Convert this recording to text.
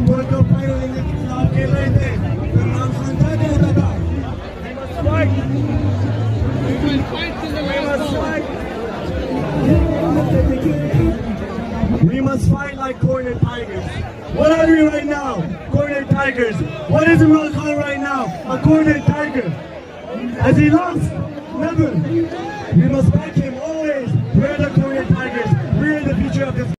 हम world cup final India के खिलाफ खेल रहे थे तो इमरान खान क्या कहता था? We must fight like cornered tigers. What are we right now? Cornered tigers. What is Imran Khan right now? A cornered tiger. Has he lost? Never. We must back